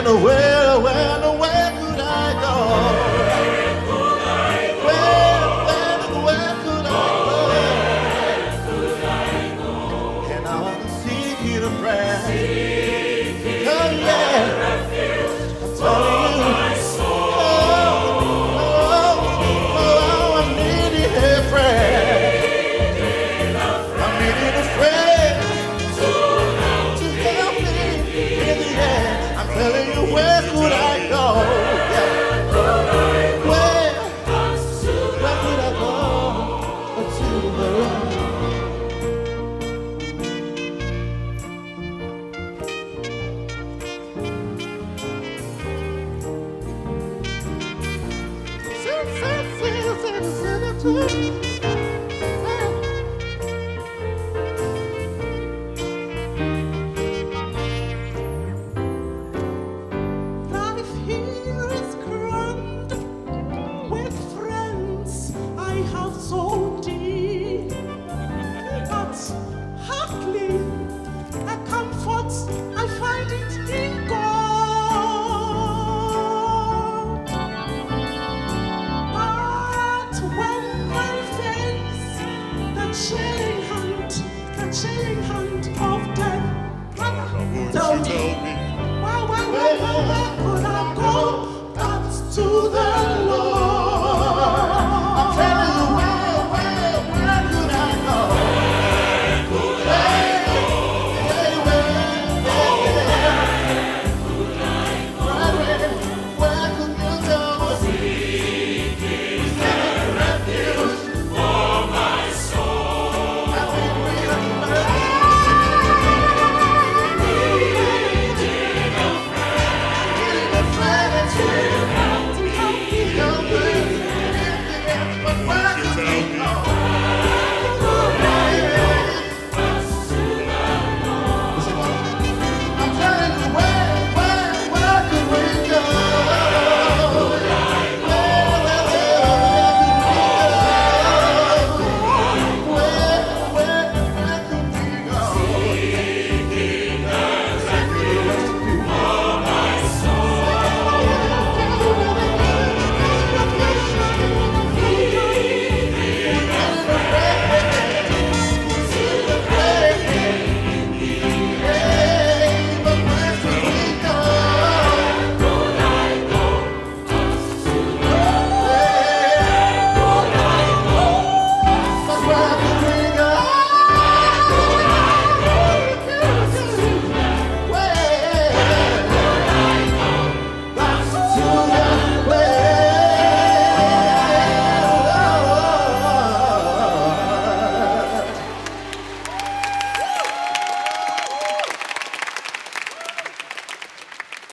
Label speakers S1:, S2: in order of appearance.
S1: where could I go? Where could I go? And I want to seek you to pray. Oh yeah, I'm telling you. Oh, I needed a friend. I needed a friend to help me in the end. I'm telling you, where could I go? Yeah. Where could I go? To the
S2: Life here is crammed with friends I have so dear, but hardly a comfort I find it in God. But when I face the chilling hand of death, tell me, where could I go? Back to the